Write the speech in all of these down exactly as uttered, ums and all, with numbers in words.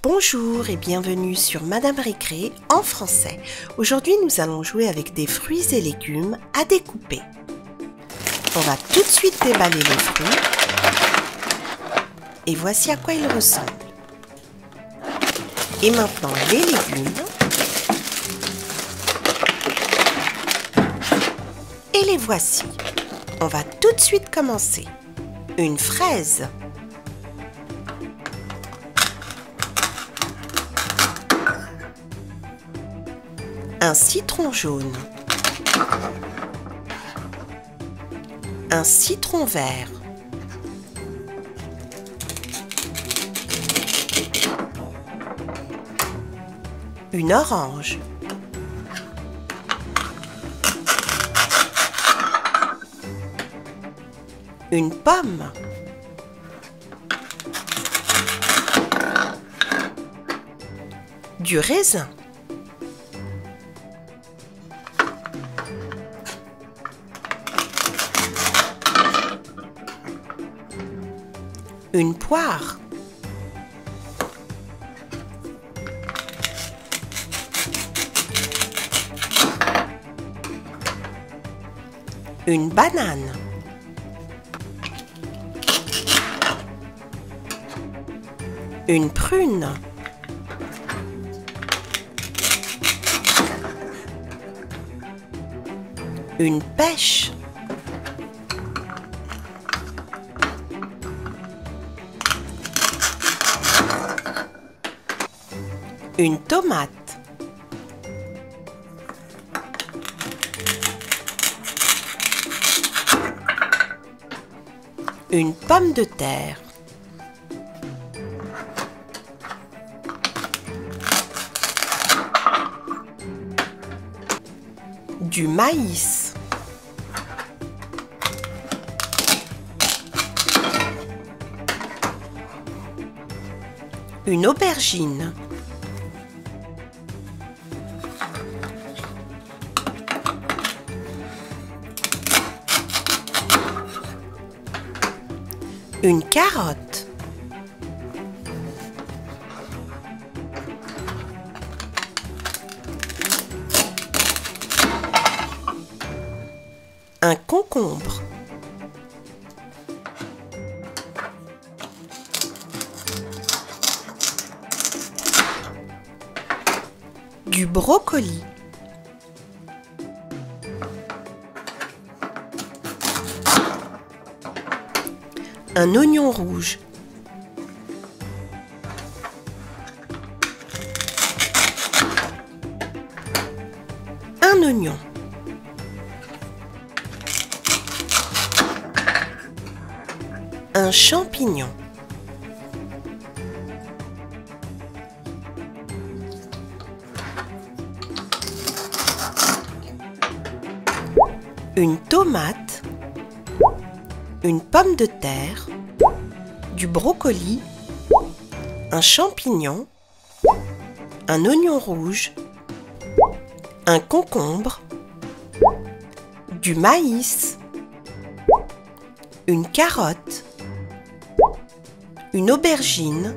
Bonjour et bienvenue sur Madame Récré en français. Aujourd'hui, nous allons jouer avec des fruits et légumes à découper. On va tout de suite déballer les fruits. Et voici à quoi ils ressemblent. Et maintenant, les légumes. Et les voici. On va tout de suite commencer. Une fraise. Un citron jaune. Un citron vert. Une orange. Une pomme. Du raisin. Une poire. Une banane. Une prune. Une pêche. Une tomate. Une pomme de terre. Du maïs. Une aubergine. Une carotte. Un concombre. Du brocoli. Un oignon rouge. Un oignon. Un champignon. Une tomate. Une pomme de terre, du brocoli, un champignon, un oignon rouge, un concombre, du maïs, une carotte, une aubergine,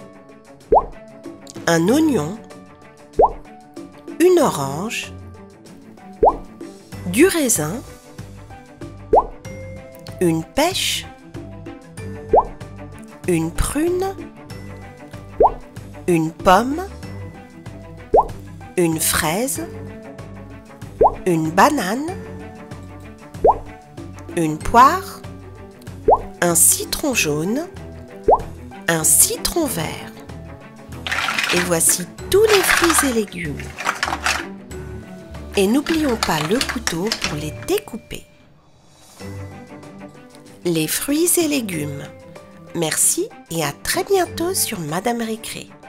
un oignon, une orange, du raisin, une pêche, une prune, une pomme, une fraise, une banane, une poire, un citron jaune, un citron vert. Et voici tous les fruits et légumes. Et n'oublions pas le couteau pour les découper. Les fruits et légumes. Merci et à très bientôt sur Madame Récré.